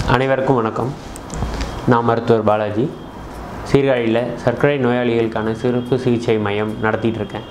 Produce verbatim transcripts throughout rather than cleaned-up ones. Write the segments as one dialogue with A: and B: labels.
A: அனைவருக்கும் வணக்கம். நான் மருத்துவர் பாலாஜி. சீர்காழியில் சர்க்கரை நோயாளிகளுக்கான சிறப்பு சிகிச்சை மையம் நடத்திட்டு இருக்கேன்.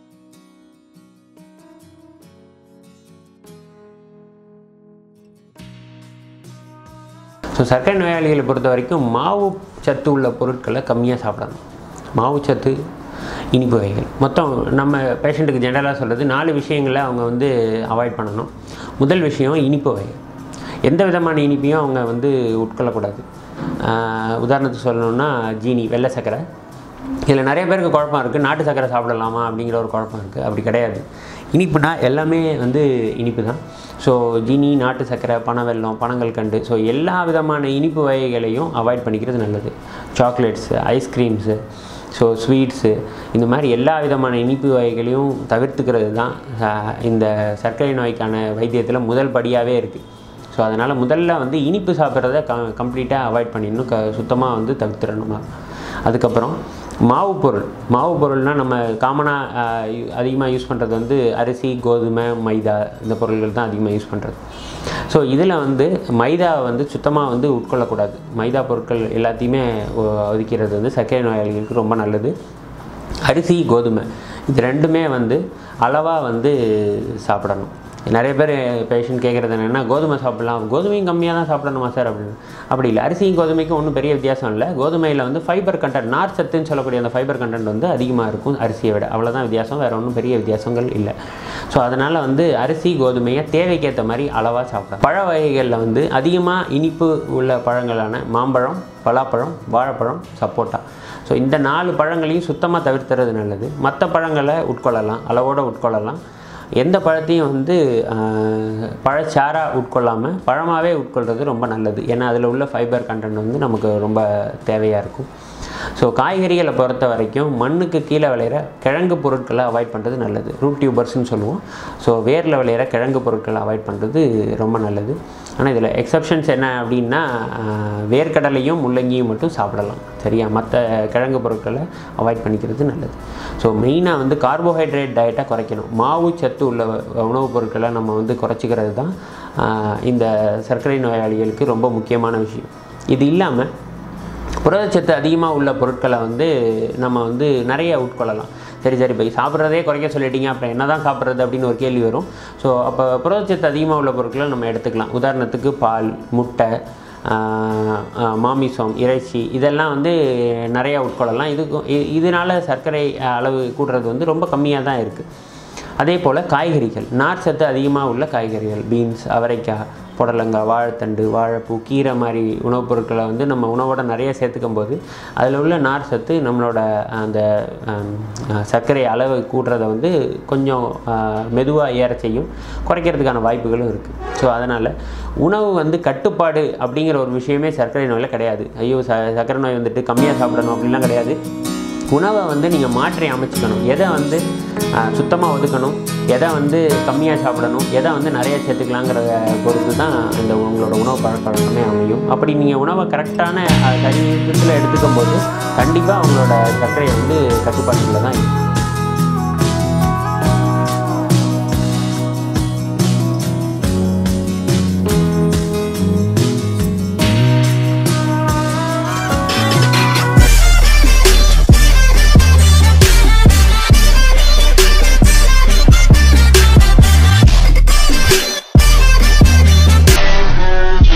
A: ஸோ சர்க்கரை நோயாளிகளை பொறுத்த வரைக்கும் மாவு சத்து உள்ள பொருட்களை கம்மியாக சாப்பிடணும். மாவு சத்து, இனிப்பு வகைகள், மொத்தம் நம்ம பேஷண்ட்டுக்கு ஜென்ரலாக சொல்கிறது நாலு விஷயங்களை அவங்க வந்து அவாய்ட் பண்ணணும். முதல் விஷயம் இனிப்பு வகைகள். எந்த விதமான இனிப்பையும் அவங்க வந்து உட்கொள்ளக்கூடாது. உதாரணத்துக்கு சொல்லணுன்னா ஜீனி, வெள்ளை சர்க்கரை. இதில் நிறைய பேருக்கு குழப்பம் இருக்குது, நாட்டு சர்க்கரை சாப்பிடலாமா அப்படிங்கிற ஒரு குழப்பம் இருக்குது. அப்படி கிடையாது. இனிப்புனா எல்லாமே வந்து இனிப்பு தான். ஸோ ஜீனி, நாட்டு சர்க்கரை, பனவெல்லம், பனங்கல்கண்டு, ஸோ எல்லா விதமான இனிப்பு வகைகளையும் அவாய்ட் பண்ணிக்கிறது நல்லது. சாக்லேட்ஸு, ஐஸ்கிரீம்ஸு, ஸோ ஸ்வீட்ஸு, இந்த மாதிரி எல்லா விதமான இனிப்பு வகைகளையும் தவிர்த்துக்கிறது தான் இந்த சர்க்கரை நோய்க்கான வைத்தியத்தில் முதல் படியாகவே இருக்குது. ஸோ அதனால் முதல்ல வந்து இனிப்பு சாப்பிட்றத க கம்ப்ளீட்டாக அவாய்ட் பண்ணிடணும், க சுத்தமாக வந்து தவிர்த்துடணும். அதுக்கப்புறம் மாவு பொருள். மாவு பொருள்னால் நம்ம காமனாக அதிகமாக யூஸ் பண்ணுறது வந்து அரிசி, கோதுமை, மைதா, இந்த பொருள்கள் தான் அதிகமாக யூஸ் பண்ணுறது. ஸோ இதில் வந்து மைதாவை வந்து சுத்தமாக வந்து உட்கொள்ளக்கூடாது. மைதா பொருட்கள் எல்லாத்தையுமே ஒதுக்கிறது வந்து சர்க்கரை நோயாளிகளுக்கு ரொம்ப நல்லது. அரிசி, கோதுமை, இது ரெண்டுமே வந்து அளவாக வந்து சாப்பிடணும். நிறைய பேர் பேஷண்ட் கேட்குறது என்னென்னா, கோதுமை சாப்பிட்லாம், கோதுமையும் கம்மியாக தான் சாப்பிடணுமா சார் அப்படின்னு. அப்படி இல்லை. அரிசியும் கோதுமைக்கும் ஒன்றும் பெரிய வித்தியாசம் இல்லை. கோதுமையில் வந்து ஃபைபர் கண்டென்ட், நார் சத்துன்னு சொல்லக்கூடிய அந்த ஃபைபர் கண்டென்ட் வந்து அதிகமாக இருக்கும் அரிசியை விட. அவ்வளோதான் வித்தியாசம், வேறு ஒன்றும் பெரிய வித்தியாசங்கள் இல்லை. ஸோ அதனால் வந்து அரிசி, கோதுமையை தேவைக்கேற்ற மாதிரி அளவாக சாப்பிடலாம். பழ வகைகளில் வந்து அதிகமாக இனிப்பு உள்ள பழங்களான மாம்பழம், பலாப்பழம், வாழைப்பழம், சப்போட்டா, ஸோ இந்த நாலு பழங்களையும் சுத்தமாக தவிர்த்துறது நல்லது. மற்ற பழங்களை உட்கொள்ளலாம், அளவோடு உட்கொள்ளலாம். எந்த பழத்தையும் வந்து பழச்சாராக உட்கொள்ளாமல் பழமாகவே உட்கொள்கிறது ரொம்ப நல்லது. ஏன்னா அதில் உள்ள ஃபைபர் கண்டென்ட் வந்து நமக்கு ரொம்ப தேவையாக இருக்கும். ஸோ காய்கறிகளை பொறுத்த வரைக்கும் மண்ணுக்கு கீழே விளையிற கிழங்கு பொருட்களை அவாய்ட் பண்ணுறது நல்லது. ரூட் டியூபர்ஸ்ன்னு சொல்லுவோம். ஸோ வேரில் விளையிற கிழங்கு பொருட்களை அவாய்ட் பண்ணுறது ரொம்ப நல்லது. ஆனால் இதில் எக்ஸப்ஷன்ஸ் என்ன அப்படின்னா, வேர்க்கடலையும் முள்ளங்கியும் மட்டும் சாப்பிடலாம், சரியா? மற்ற கிழங்கு பொருட்களை அவாய்ட் பண்ணிக்கிறது நல்லது. ஸோ மெயினாக வந்து கார்போஹைட்ரேட் டயட்டை குறைக்கணும். மாவு சத்து உள்ள உணவுப் பொருட்களை நம்ம வந்து குறைச்சிக்கிறது தான் இந்த சர்க்கரை நோயாளிகளுக்கு ரொம்ப முக்கியமான விஷயம். இது இல்லாமல் புரதச்சத்து அதிகமாக உள்ள பொருட்களை வந்து நம்ம வந்து நிறைய உட்கொள்ளலாம். சரி சரி போய் சாப்பிட்றதே குறைக்க சொல்லிட்டீங்க, அப்புறம் என்ன தான் சாப்பிட்றது அப்படின்னு ஒரு கேள்வி வரும். ஸோ அப்போ புரதச்சத்து அதிகமாக உள்ள பொருட்களை நம்ம எடுத்துக்கலாம். உதாரணத்துக்கு பால், முட்டை, மாமிசம், இறைச்சி, இதெல்லாம் வந்து நிறையா உட்கொள்ளலாம். இதுக்கும் இதனால் சர்க்கரை அளவு கூடுறது வந்து ரொம்ப கம்மியாக தான் இருக்குது. அதே போல் காய்கறிகள், நார் சத்து அதிகமாக உள்ள காய்கறிகள், பீன்ஸ், அவரைக்காய், புடலங்காய், வாழைத்தண்டு, வாழைப்பூ, கீரை மாதிரி உணவுப் பொருட்களை வந்து நம்ம உணவோட நிறைய சேர்த்துக்கும் போது அதில் உள்ள நார் சத்து நம்மளோட அந்த சர்க்கரை அளவு கூடுறதை வந்து கொஞ்சம் மெதுவாக ஏற செய்யும், குறைக்கிறதுக்கான வாய்ப்புகளும் இருக்குது. ஸோ அதனால் உணவு வந்து கட்டுப்பாடு அப்படிங்கிற ஒரு விஷயமே சர்க்கரை நோயில் கிடையாது. ஐயோ ச சர்க்கரை நோய் வந்துட்டு கம்மியாக சாப்பிடணும் அப்படின்லாம் கிடையாது. உணவை வந்து நீங்கள் மாற்றி அமைச்சிக்கணும். எதை வந்து சுத்தமாக ஒதுக்கணும், எதை வந்து கம்மியாக சாப்பிடணும், எதை வந்து நிறைய சேர்த்துக்கலாங்கிறத பொறுத்து தான் இந்த உங்களோட உணவு பழக்கமே அமையும். அப்படி நீங்கள் உணவை கரெக்டான சரி விதத்தில் எடுத்துக்கும் போது கண்டிப்பாக உங்களோட சர்க்கரை வந்து கட்டுப்பாட்டுக்குள்ள தான் இருக்கும்.